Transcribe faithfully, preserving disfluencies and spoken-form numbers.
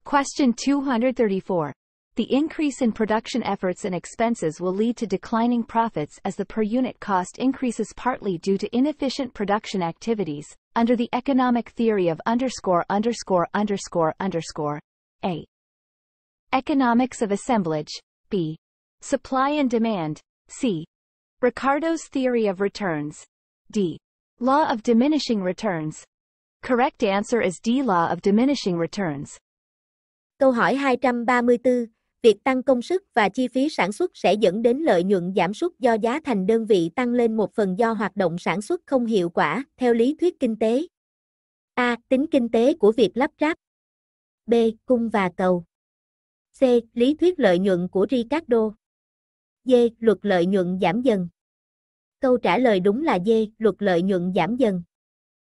Question two hundred thirty-four. The increase in production efforts and expenses will lead to declining profits as the per unit cost increases partly due to inefficient production activities, under the economic theory of underscore underscore underscore underscore. A. Economics of assemblage. B. Supply and demand. C. Ricardo's theory of returns. D. Law of diminishing returns. Correct answer is D. Law of diminishing returns. Câu hỏi hai trăm ba mươi tư. Việc tăng công sức và chi phí sản xuất sẽ dẫn đến lợi nhuận giảm sút do giá thành đơn vị tăng lên một phần do hoạt động sản xuất không hiệu quả, theo lý thuyết kinh tế. A. Tính kinh tế của việc lắp ráp. B. Cung và cầu. C. Lý thuyết lợi nhuận của Ricardo. D. Luật lợi nhuận giảm dần. Câu trả lời đúng là D. Luật lợi nhuận giảm dần.